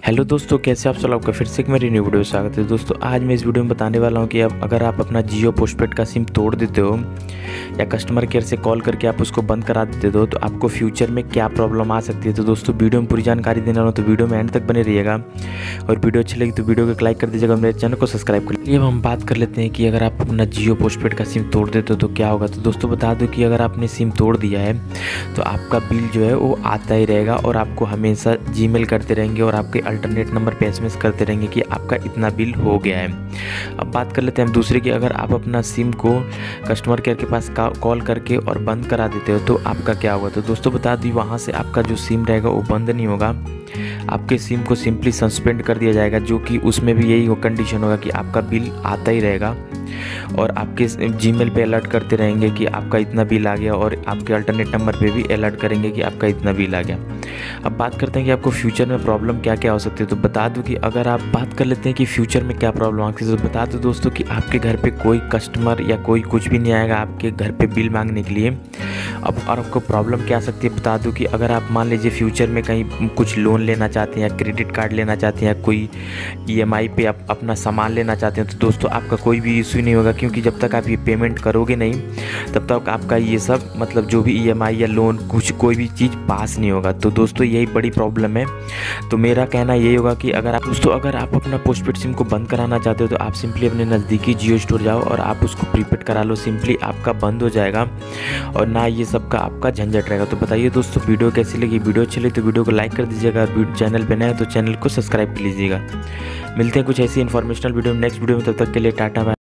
Hello दोस्तों, कैसे आप सब? आपका फिर से एक मेरी न्यू वीडियो में स्वागत है। दोस्तों आज मैं इस वीडियो में बताने वाला हूं कि अब अगर आप अपना जियो पोस्टपेड का सिम तोड़ देते हो या कस्टमर केयर से कॉल करके आप उसको बंद करा देते हो तो आपको फ्यूचर में क्या प्रॉब्लम आ सकती है। तो दोस्तों वीडियो में पूरी जानकारी देने वाला हूं, तो वीडियो में एंड तक बने रहिएगा। और वीडियो अच्छी लगी तो वीडियो को लाइक कर दीजिएगा, मेरे चैनल को सब्सक्राइब कर लीजिए। अब हम बात कर लेते हैं कि अगर आप अपना जियो पोस्टपेड का सिम तोड़ देते हो तो क्या होगा। तो दोस्तों बता दो कि अगर आपने सिम तोड़ दिया है तो आपका बिल जो है वो आता ही रहेगा और आपको हमेशा जीमेल करते रहेंगे और आपके अल्टरनेट नंबर पे एसएमएस करते रहेंगे कि आपका इतना बिल हो गया है। अब बात कर लेते हैं हम दूसरे की, अगर आप अपना सिम को कस्टमर केयर के पास कॉल करके और बंद करा देते हो तो आपका क्या होगा। तो दोस्तों बता दी, वहाँ से आपका जो सिम रहेगा वो बंद नहीं होगा, आपके सिम को सिंपली सस्पेंड कर दिया जाएगा, जो कि उसमें भी यही कंडीशन होगा कि आपका बिल आता ही रहेगा और आपके जीमेल पे अलर्ट करते रहेंगे कि आपका इतना बिल आ गया और आपके अल्टरनेट नंबर पे भी अलर्ट करेंगे कि आपका इतना बिल आ गया। अब बात करते हैं कि आपको फ्यूचर में प्रॉब्लम क्या क्या हो सकती है। तो बता दूं कि अगर आप बात कर लेते हैं कि फ्यूचर में क्या प्रॉब्लम आ सकती है, तो बता दूं दोस्तों कि आपके घर पे कोई कस्टमर या कोई कुछ भी नहीं आएगा आपके घर पे बिल मांगने के लिए। अब और आपको प्रॉब्लम क्या आ सकती है, बता दूं कि अगर आप मान लीजिए फ्यूचर में कहीं कुछ लोन लेना चाहते हैं या क्रेडिट कार्ड लेना चाहते हैं या कोई ईएमआई पे आप अपना सामान लेना चाहते हैं, तो दोस्तों आपका कोई भी इशू नहीं होगा, क्योंकि जब तक आप ये पेमेंट करोगे नहीं तब तक आपका ये सब मतलब जो भी ईएमआई या लोन कुछ कोई भी चीज़ पास नहीं होगा। तो दोस्तों यही बड़ी प्रॉब्लम है। तो मेरा कहना यही होगा कि अगर आप अपना पोस्टपेड सिम को बंद कराना चाहते हो तो आप सिंपली अपने नज़दीकी जियो स्टोर जाओ और आप उसको प्रीपेड करा लो, सिंपली आपका बंद हो जाएगा और ना ये सब का आपका झंझट रहेगा। तो बताइए दोस्तों वीडियो कैसी लगी। वीडियो अच्छी लगी तो वीडियो को लाइक कर दीजिएगा, और चैनल पे नए हैं तो चैनल को सब्सक्राइब कर लीजिएगा। मिलते हैं कुछ ऐसी इन्फॉर्मेशनल वीडियो में नेक्स्ट वीडियो में, तब तक के लिए टाटा बाय।